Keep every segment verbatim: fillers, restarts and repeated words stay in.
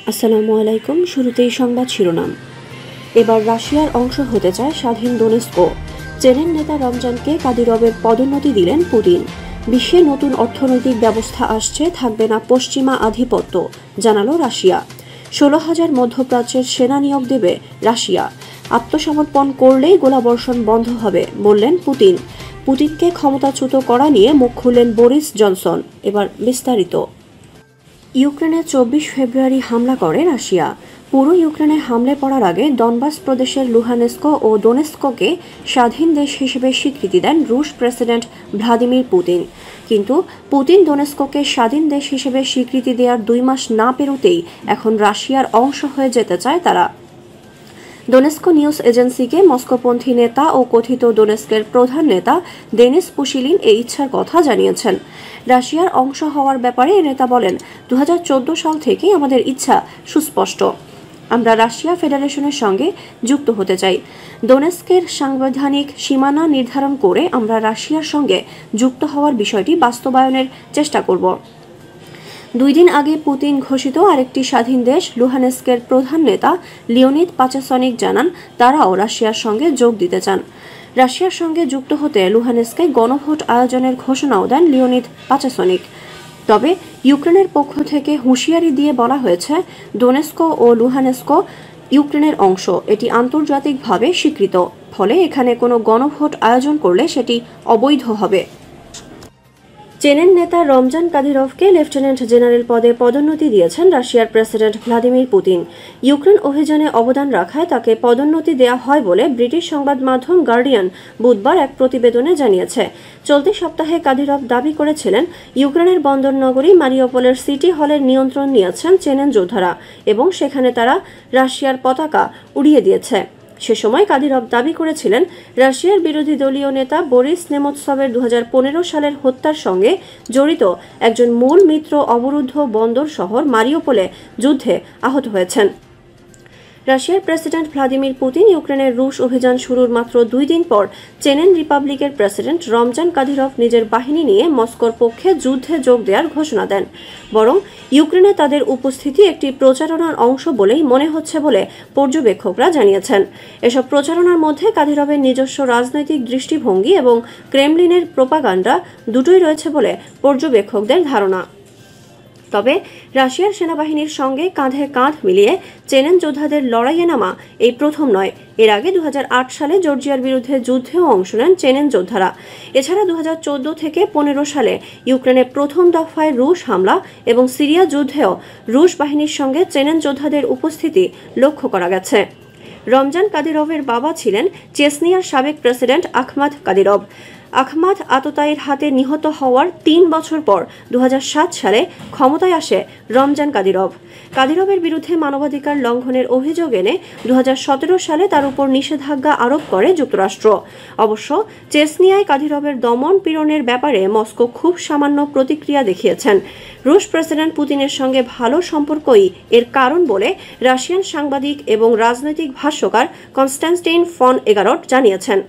আসসালামু আলাইকুম। শুরুতেই সংবাদ শিরোনাম। এবার রাশিয়ার অংশ হতে চায় স্বাধীন দোনেস্কো। চেনেন নেতা রমজানকে কাদিরভের পদোন্নতি দিলেন পুতিন। বিশ্বে নতুন অর্থনৈতিক ব্যবস্থা আসছে, থাকবে না পশ্চিমা আধিপত্য, জানালো রাশিয়া। ষোলো হাজার মধ্যপ্রাচ্যের সেনা নিয়োগ দেবে রাশিয়া। আত্মসমর্পণ করলেই গোলাবর্ষণ বন্ধ হবে, বললেন পুতিন। পুতিনকে ক্ষমতাচ্যুত করা নিয়ে মুখ খুললেন বরিস জনসন। এবার বিস্তারিত। ইউক্রেনে চব্বিশ ফেব্রুয়ারি হামলা করে রাশিয়া। পুরো ইউক্রেনে হামলে পড়ার আগে ডনবাস প্রদেশের লুহানেস্কো ও দোনেস্কোকে স্বাধীন দেশ হিসেবে স্বীকৃতি দেন রুশ প্রেসিডেন্ট ভ্লাদিমির পুতিন। কিন্তু পুতিন দোনেস্কোকে স্বাধীন দেশ হিসেবে স্বীকৃতি দেওয়ার দুই মাস না পেরোতেই এখন রাশিয়ার অংশ হয়ে যেতে চায় তারা। দোনেস্কো নিউজ এজেন্সিকে মস্কোপন্থী নেতা ও কথিত দোনেস্কের প্রধান নেতা দেনিস পুশিলিন এই ইচ্ছার কথা জানিয়েছেন। রাশিয়ার অংশ হওয়ার ব্যাপারে এ নেতা বলেন, দু হাজার চোদ্দ সাল থেকেই আমাদের ইচ্ছা সুস্পষ্ট। আমরা রাশিয়া ফেডারেশনের সঙ্গে যুক্ত হতে চাই। দোনেস্কের সাংবিধানিক সীমানা নির্ধারণ করে আমরা রাশিয়ার সঙ্গে যুক্ত হওয়ার বিষয়টি বাস্তবায়নের চেষ্টা করব। দুই দিন আগে পুতিন ঘোষিত আরেকটি স্বাধীন দেশ লুহানেস্কের প্রধান নেতা লিওনিদ পাচাসনিক জানান, তারাও রাশিয়ার সঙ্গে যোগ দিতে চান। রাশিয়ার সঙ্গে যুক্ত হতে লুহানেস্কে গণভোট আয়োজনের ঘোষণাও দেন লিওনিদ পাচাসনিক। তবে ইউক্রেনের পক্ষ থেকে হুঁশিয়ারি দিয়ে বলা হয়েছে, দোনেস্কো ও লুহানেস্কো ইউক্রেনের অংশ, এটি আন্তর্জাতিকভাবে স্বীকৃত। ফলে এখানে কোনো গণভোট আয়োজন করলে সেটি অবৈধ হবে। চেনেন নেতা রমজান কাদিরভকে লেফটেন্যান্ট জেনারেল পদে পদোন্নতি দিয়েছেন রাশিয়ার প্রেসিডেন্ট ভ্লাদিমির পুতিন। ইউক্রেন অভিযানে অবদান রাখায় তাকে পদোন্নতি দেওয়া হয় বলে ব্রিটিশ সংবাদ মাধ্যম গার্ডিয়ান বুধবার এক প্রতিবেদনে জানিয়েছে। চলতি সপ্তাহে কাদিরভ দাবি করেছিলেন, ইউক্রেনের বন্দর নগরী মারিওপোলের সিটি হলের নিয়ন্ত্রণ নিয়েছেন চেনেন যোদ্ধারা এবং সেখানে তারা রাশিয়ার পতাকা উড়িয়ে দিয়েছে। সে সময় কাদিরভ দাবি করেছিলেন, রাশিয়ার বিরোধী দলীয় নেতা বরিস নেমৎসভের দু হাজার পনেরো সালের হত্যার সঙ্গে জড়িত একজন মূল মিত্র অবরুদ্ধ বন্দর শহর মারিওপোলে যুদ্ধে আহত হয়েছেন। রাশিয়ার প্রেসিডেন্ট ভ্লাদিমির পুতিন ইউক্রেনের রুশ অভিযান শুরুর মাত্র দুই দিন পর চেনেন রিপাবলিকের প্রেসিডেন্ট রমজান কাদিরভ নিজের বাহিনী নিয়ে মস্কোর পক্ষে যুদ্ধে যোগ দেওয়ার ঘোষণা দেন। বরং ইউক্রেনে তাদের উপস্থিতি একটি প্রচারণার অংশ বলেই মনে হচ্ছে বলে পর্যবেক্ষকরা জানিয়েছেন। এসব প্রচারণার মধ্যে কাদিরভের নিজস্ব রাজনৈতিক দৃষ্টিভঙ্গি এবং ক্রেমলিনের প্রোপাগান্ডা দুটোই রয়েছে বলে পর্যবেক্ষকদের ধারণা। তবে রাশিয়ার সেনাবাহিনীর সঙ্গে কাঁধে কাঁধ মিলিয়ে চেনেন যোদ্ধাদের লড়াইয়ে নামা এই প্রথম নয়। এর আগে দু হাজার আট সালে জর্জিয়ার বিরুদ্ধে যুদ্ধেও অংশ নেন চেনেন যোদ্ধারা। এছাড়া দু হাজার চোদ্দ থেকে পনেরো সালে ইউক্রেনে প্রথম দফায় রুশ হামলা এবং সিরিয়া যুদ্ধেও রুশ বাহিনীর সঙ্গে চেনেন যোদ্ধাদের উপস্থিতি লক্ষ্য করা গেছে। রমজান কাদিরভের বাবা ছিলেন চেচনিয়ার সাবেক প্রেসিডেন্ট আখমাদ কাদিরভ। আখমাদ আততায়ীর হাতে নিহত হওয়ার তিন বছর পর দু হাজার সাত সালে ক্ষমতায় আসে রমজান কাদিরভ। কাদিরভের বিরুদ্ধে মানবাধিকার লঙ্ঘনের অভিযোগ এনে দু হাজার সতেরো সালে তার উপর নিষেধাজ্ঞা আরোপ করে যুক্তরাষ্ট্র। অবশ্য চেচনিয়ায় কাদিরভের দমন পীড়নের ব্যাপারে মস্কো খুব সামান্য প্রতিক্রিয়া দেখিয়েছেন। রুশ প্রেসিডেন্ট পুতিনের সঙ্গে ভালো সম্পর্কই এর কারণ বলে রাশিয়ান সাংবাদিক এবং রাজনৈতিক ভাষ্যকার কনস্ট্যান্টিন ফন এগারট জানিয়েছেন।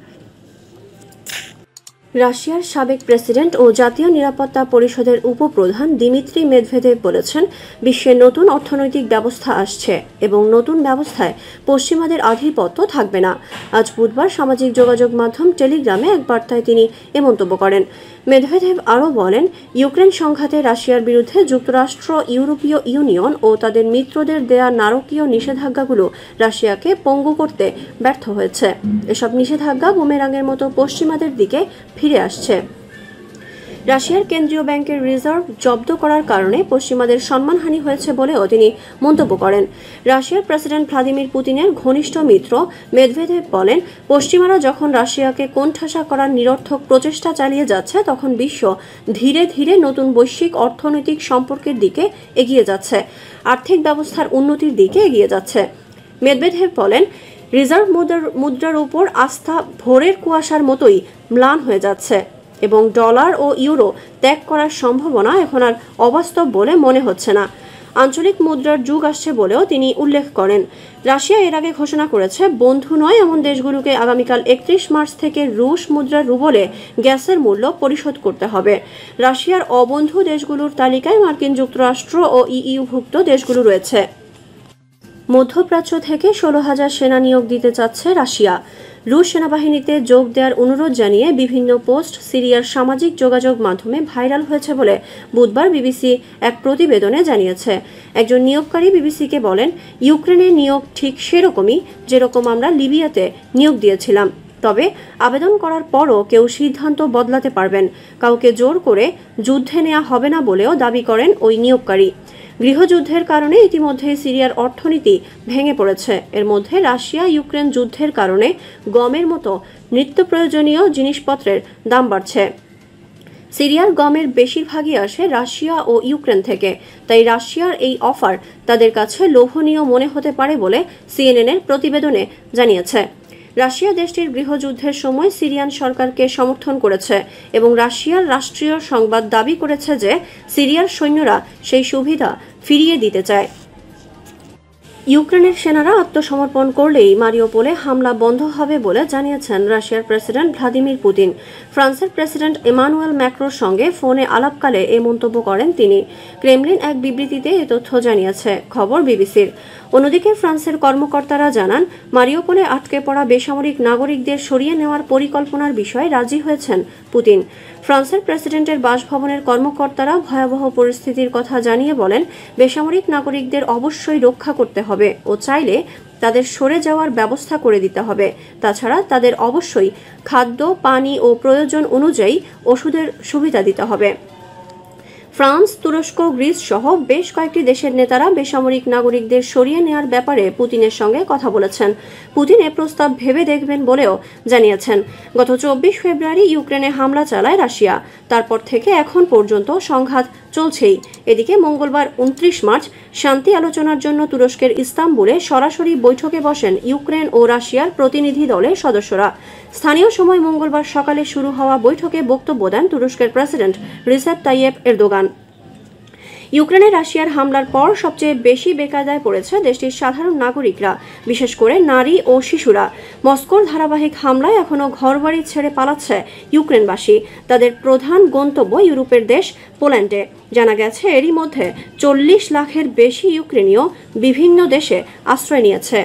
রাশিয়ার সাবেক প্রেসিডেন্ট ও জাতীয় নিরাপত্তা পরিষদের উপপ্রধান দিমিত্রি মেদভেদেভ বলেছেন, বিশ্বে নতুন অর্থনৈতিক ব্যবস্থা আসছে এবং নতুন ব্যবস্থায় পশ্চিমাদের আধিপত্য থাকবে না। আজ বুধবার সামাজিক যোগাযোগ মাধ্যম টেলিগ্রামে এক বার্তায় তিনি এ মন্তব্য করেন। মেদভেদেভ আরও বলেন, ইউক্রেন সংঘাতে রাশিয়ার বিরুদ্ধে যুক্তরাষ্ট্র, ইউরোপীয় ইউনিয়ন ও তাদের মিত্রদের দেয়া নারকীয় নিষেধাজ্ঞাগুলো রাশিয়াকে পঙ্গু করতে ব্যর্থ হয়েছে। এসব নিষেধাজ্ঞা বুমেরাঙের মতো পশ্চিমাদের দিকে ফিরে আসছে। রাশিয়ার কেন্দ্রীয় ব্যাংকের রিজার্ভ জব্দ করার কারণে পশ্চিমাদের সম্মানহানি হয়েছে বলেও তিনি মন্তব্য করেন। রাশিয়ার প্রেসিডেন্ট ভ্লাদিমির পুতিনের ঘনিষ্ঠ মিত্র মেদভেদেভ বলেন, পশ্চিমারা যখন রাশিয়াকে কোণঠাসা করার নিরর্থক প্রচেষ্টা চালিয়ে যাচ্ছে, তখন বিশ্ব ধীরে ধীরে নতুন বৈশ্বিক অর্থনৈতিক সম্পর্কের দিকে এগিয়ে যাচ্ছে, আর্থিক ব্যবস্থার উন্নতির দিকে এগিয়ে যাচ্ছে। মেদভেদেভ বলেন, রিজার্ভ মুদ্রার মুদ্রার উপর আস্থা ভোরের কুয়াশার মতোই ম্লান হয়ে যাচ্ছে এবং ডলার ও ইউরো ত্যাগ করার সম্ভাবনা এখন আর অবাস্তব বলে মনে হচ্ছে না। আঞ্চলিক মুদ্রার যুগ আসছে বলেও তিনি উল্লেখ করেন। রাশিয়া এর আগে ঘোষণা করেছে, বন্ধু নয় এমন দেশগুলোকে আগামীকাল একত্রিশ মার্চ থেকে রুশ মুদ্রার রুবলে গ্যাসের মূল্য পরিশোধ করতে হবে। রাশিয়ার অবন্ধু দেশগুলোর তালিকায় মার্কিন যুক্তরাষ্ট্র ও ইইউভুক্ত দেশগুলো রয়েছে। মধ্যপ্রাচ্য থেকে ষোলো হাজার সেনা নিয়োগ দিতে চাচ্ছে রাশিয়া। রুশ সেনাবাহিনীতে যোগ দেওয়ার অনুরোধ জানিয়ে বিভিন্ন পোস্ট সিরিয়ার সামাজিক যোগাযোগ মাধ্যমে ভাইরাল হয়েছে বলে বুধবার বিবিসি এক প্রতিবেদনে জানিয়েছে। একজন নিয়োগকারী বিবিসিকে বলেন, ইউক্রেনের নিয়োগ ঠিক সেরকমই যেরকম আমরা লিবিয়াতে নিয়োগ দিয়েছিলাম। তবে আবেদন করার পরও কেউ সিদ্ধান্ত বদলাতে পারবেন, কাউকে জোর করে যুদ্ধে নেওয়া হবে না বলেও দাবি করেন ওই নিয়োগকারী। গৃহযুদ্ধের কারণে ইতিমধ্যে সিরিয়ার অর্থনীতি ভেঙে পড়েছে। এর মধ্যে রাশিয়া ইউক্রেন যুদ্ধের কারণে গমের মতো নিত্য প্রয়োজনীয় জিনিসপত্রের দাম বাড়ছে। সিরিয়ার গমের বেশিরভাগই আসে রাশিয়া ও ইউক্রেন থেকে, তাই রাশিয়ার এই অফার তাদের কাছে লোভনীয় মনে হতে পারে বলে সিএনএনের প্রতিবেদনে জানিয়েছে। রাশিয়া দেশটির গৃহযুদ্ধের সময় সিরিয়ান সরকারকে সমর্থন করেছে এবং রাশিয়ার রাষ্ট্রীয় সংবাদ দাবি করেছে যে সিরিয়ার সৈন্যরা সেই সুবিধা ফিরিয়ে দিতে চায়। ইউক্রেনের সেনারা আত্মসমর্পণ করলেই মারিউপোলে হামলা বন্ধ হবে বলে জানিয়েছেন রাশিয়ার প্রেসিডেন্ট ভ্লাদিমির পুতিন। ফ্রান্সের প্রেসিডেন্ট এমানুয়েল ম্যাক্রোর সঙ্গে ফোনে আলাপকালে এই মন্তব্য করেন তিনি। ক্রেমলিন এক বিবৃতিতে এ তথ্য জানিয়েছে, খবর বিবিসির। অন্যদিকে ফ্রান্সের কর্মকর্তারা জানান, মারিউপোলে আটকে পড়া বেসামরিক নাগরিকদের সরিয়ে নেওয়ার পরিকল্পনার বিষয়ে রাজি হয়েছেন পুতিন। ফ্রান্সের প্রেসিডেন্টের বাসভবনের কর্মকর্তারা ভয়াবহ পরিস্থিতির কথা জানিয়ে বলেন, বেসামরিক নাগরিকদের অবশ্যই রক্ষা করতে হবে ও চাইলে তাদের সরে যাওয়ার ব্যবস্থা করে দিতে হবে। তাছাড়া তাদের অবশ্যই খাদ্য, পানি ও প্রয়োজন অনুযায়ী ওষুধের সুবিধা দিতে হবে। ফ্রান্স, তুরস্ক, গ্রিস সহ বেশ কয়েকটি দেশের নেতারা বেসামরিক নাগরিকদের সরিয়ে নেওয়ার ব্যাপারে পুতিনের সঙ্গে কথা বলেছেন। পুতিন এ প্রস্তাব ভেবে দেখবেন বলেও জানিয়েছেন। গত চব্বিশ ফেব্রুয়ারি ইউক্রেনে হামলা চালায় রাশিয়া। তারপর থেকে এখন পর্যন্ত সংঘাত চলছেই। এদিকে মঙ্গলবার উনত্রিশ মার্চ শান্তি আলোচনার জন্য তুরস্কের ইস্তাম্বুলে সরাসরি বৈঠকে বসেন ইউক্রেন ও রাশিয়ার প্রতিনিধি দলের সদস্যরা। স্থানীয় সময় মঙ্গলবার সকালে শুরু হওয়া বৈঠকে বক্তব্য দেন তুরস্কের প্রেসিডেন্ট রিসেপ তাইয়েপ এরদোগান। ইউক্রেনে রাশিয়ার হামলার পর সবচেয়ে বেশি বেকায়দায় পড়েছে দেশটির সাধারণ নাগরিকরা, বিশেষ করে নারী ও শিশুরা। মস্কোর ধারাবাহিক হামলায় এখনও ঘরবাড়ি ছেড়ে পালাচ্ছে ইউক্রেনবাসী। তাদের প্রধান গন্তব্য ইউরোপের দেশ পোল্যান্ডে। জানা গেছে, এরই মধ্যে চল্লিশ লাখের বেশি ইউক্রেনীয় বিভিন্ন দেশে আশ্রয় নিয়েছে।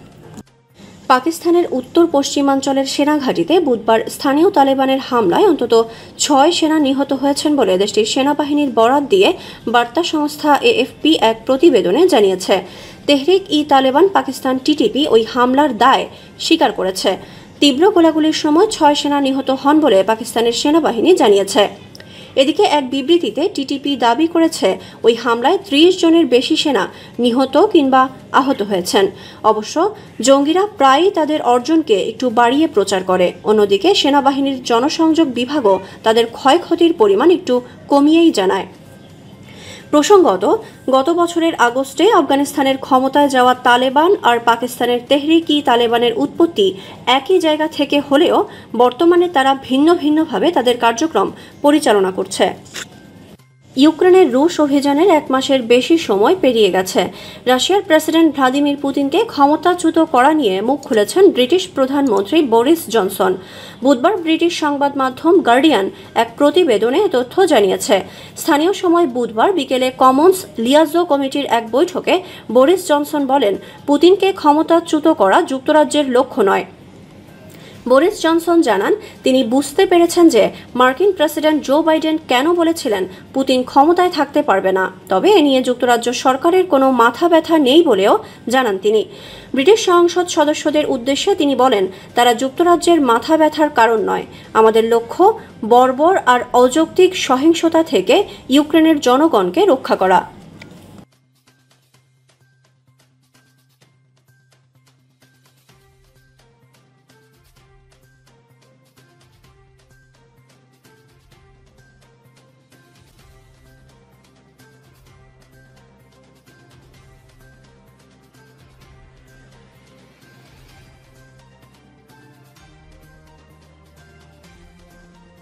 পাকিস্তানের উত্তর পশ্চিমাঞ্চলের সেনাঘাঁটিতে বুধবার স্থানীয় তালেবানের হামলায় অন্তত ছয় সেনা নিহত হয়েছেন বলে দেশটির সেনাবাহিনীর বরাত দিয়ে বার্তা সংস্থা এএফপি এক প্রতিবেদনে জানিয়েছে। তেহরিক ই তালেবান পাকিস্তান টিটিপি ওই হামলার দায় স্বীকার করেছে। তীব্র গোলাগুলির সময় ছয় সেনা নিহত হন বলে পাকিস্তানের সেনাবাহিনী জানিয়েছে। এদিকে এক বিবৃতিতে টিটিপি দাবি করেছে ওই হামলায় ত্রিশ জনের বেশি সেনা নিহত কিংবা আহত হয়েছেন। অবশ্য জঙ্গিরা প্রায়ই তাদের অর্জনকে একটু বাড়িয়ে প্রচার করে। অন্যদিকে সেনাবাহিনীর জনসংযোগ বিভাগও তাদের ক্ষয়ক্ষতির পরিমাণ একটু কমিয়েই জানায়। প্রসঙ্গত, গত বছরের আগস্টে আফগানিস্তানের ক্ষমতায় যাওয়া তালেবান আর পাকিস্তানের তেহরিক ই তালেবানের উৎপত্তি একই জায়গা থেকে হলেও বর্তমানে তারা ভিন্ন ভিন্নভাবে তাদের কার্যক্রম পরিচালনা করছে। ইউক্রেনের রুশ অভিযানের এক মাসের বেশি সময় পেরিয়ে গেছে। রাশিয়ার প্রেসিডেন্ট ভ্লাদিমির পুতিনকে ক্ষমতাচ্যুত করা নিয়ে মুখ খুলেছেন ব্রিটিশ প্রধানমন্ত্রী বরিস জনসন। বুধবার ব্রিটিশ সংবাদ মাধ্যম গার্ডিয়ান এক প্রতিবেদনে তথ্য জানিয়েছে। স্থানীয় সময় বুধবার বিকেলে কমন্স লিয়াজো কমিটির এক বৈঠকে বরিস জনসন বলেন, পুতিনকে ক্ষমতাচ্যুত করা যুক্তরাজ্যের লক্ষ্য নয়। বরিস জনসন জানান, তিনি বুঝতে পেরেছেন যে মার্কিন প্রেসিডেন্ট জো বাইডেন কেন বলেছিলেন পুতিন ক্ষমতায় থাকতে পারবে না। তবে এ নিয়ে যুক্তরাজ্য সরকারের কোনো মাথা ব্যথা নেই বলেও জানান তিনি। ব্রিটিশ সংসদ সদস্যদের উদ্দেশ্যে তিনি বলেন, তারা যুক্তরাজ্যের মাথা ব্যথার কারণ নয়। আমাদের লক্ষ্য বর্বর আর অযৌক্তিক সহিংসতা থেকে ইউক্রেনের জনগণকে রক্ষা করা।